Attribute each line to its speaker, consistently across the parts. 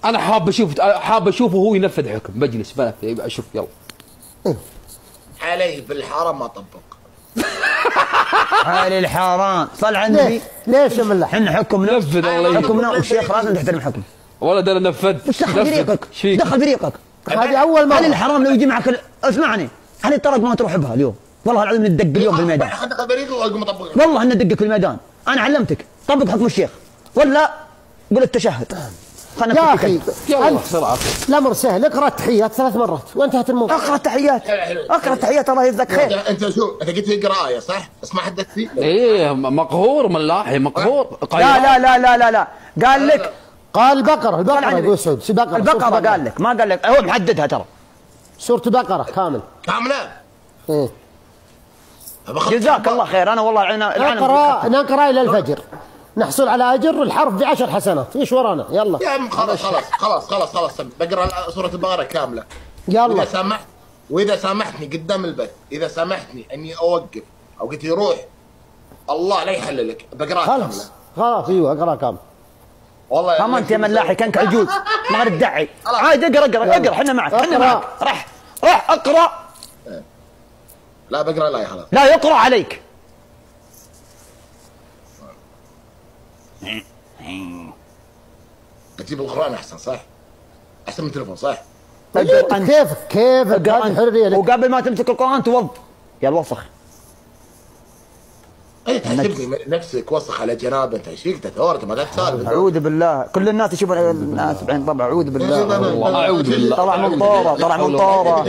Speaker 1: انا حاب اشوفه هو ينفذ حكم مجلس بنفذ اشوف يلا.
Speaker 2: عليه بالحرام ما طبق.
Speaker 3: علي الحرام صل على النبي.
Speaker 4: ليش يا ملاح؟
Speaker 3: احنا حكمنا
Speaker 1: نفذ الله
Speaker 3: حكمنا والشيخ لازم تحترم حكم.
Speaker 1: ولد انا نفذت.
Speaker 3: وش دخل فريقك؟ دخل فريقك.
Speaker 4: هذه اول مره.
Speaker 3: علي الحرام لو يجي معك اسمعني، علي الطرق ما تروح بها اليوم، والله العظيم ندق اليوم في الميدان.
Speaker 2: دخل فريقه واقوم اطبق.
Speaker 3: والله ان ندقك في الميدان، انا علمتك طبق حكم الشيخ ولا قل التشهد.
Speaker 4: يا اخي
Speaker 1: يلا بسرعه.
Speaker 4: الامر سهل، اقرا التحيات 3 مرات وانتهت الموضوع.
Speaker 3: اقرا التحيات، اقرا التحيات الله يجزاك خير.
Speaker 2: انت شو انت قلت لي قرايه صح؟ اسمع حدثتي.
Speaker 1: ايه مقهور ملاحي مقهور.
Speaker 3: لا لا لا لا لا لا قال لك
Speaker 4: قال البقره يقول سعود
Speaker 3: البقره قال لك ما قال لك هو محددها ترى.
Speaker 4: سورة البقره
Speaker 2: كامله.
Speaker 4: ايه
Speaker 3: جزاك الله خير. انا والله
Speaker 4: نقرا الى الفجر نحصل على اجر الحرف ب10 حسنات. ايش ورانا؟ يلا
Speaker 2: يا عم خلاص بقرا سورة البقره كامله.
Speaker 4: يلا
Speaker 2: واذا سامحتني قدام البث، اذا سامحتني اني اوقف او قلت لي روح الله لا يحللك بقراها كامله.
Speaker 4: خلاص ايوه اقرا كامل.
Speaker 3: والله ما انت يا ملاحي كانك عجوز ما تدعي. عادي اقرا احنا معك راح اقرا.
Speaker 2: لا بقرا لا يا خلاص.
Speaker 3: لا يقرا عليك.
Speaker 2: اجيب القرآن احسن صح؟ احسن من التليفون صح؟
Speaker 4: كيفك حريه لك.
Speaker 3: وقبل ما تمسك القرآن توض يا الوسخ.
Speaker 2: اي تحسبني نفسك وسخ على جنابه انت ايش تثورت ما قاعد تسالف.
Speaker 3: اعوذ بالله كل الناس يشوفون الناس بعين طبع. اعوذ بالله
Speaker 1: اعوذ بالله.
Speaker 3: طلع من طوره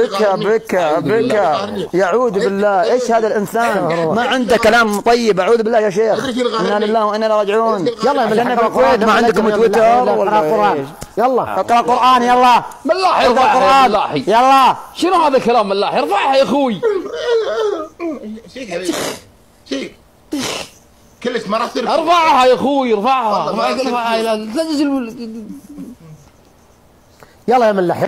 Speaker 3: بكى يعوذ بالله. ايش هذا الانسان ما عنده كلام طيب. اعوذ بالله يا شيخ انا لله وانا راجعون.
Speaker 4: يلا يا
Speaker 3: ملاحي في الكويت ما عندكم تويتر ولا
Speaker 4: قرآن. يلا
Speaker 3: اقرا قرآن يلا.
Speaker 1: ملاحي ارفعها ملاحي.
Speaker 3: يلا
Speaker 1: شنو هذا الكلام ملاحي؟ ارفعها يا اخوي.
Speaker 2: شيك حبيبي شيك كلش ما راح تصير.
Speaker 1: ارفعها يا اخوي ارفعها.
Speaker 4: يلا يا ملاح